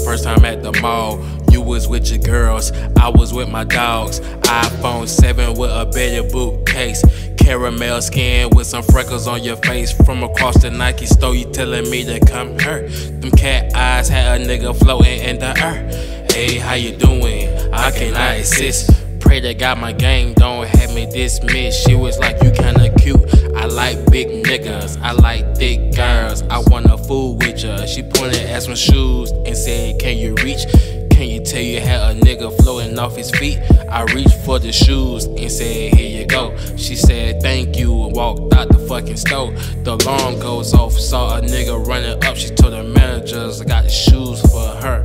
first time at the mall. You was with your girls, I was with my dogs. iPhone 7 with a Betty Boop case. Caramel skin with some freckles on your face. From across the Nike store, you telling me to come here. Them cat eyes had a nigga floating in the air. Hey, how you doing? I cannot assist. Pray to God my gang don't have me dismissed. She was like, you kinda cute. I like big niggas, I like thick girls. I wanna fool with ya. She pointed at some shoes and said, can you reach? Can you tell you had a nigga floating off his feet? I reached for the shoes and said, here you go. She said, thank you, and walked out the fucking store. The alarm goes off, saw a nigga running up. She told the managers, I got the shoes for her.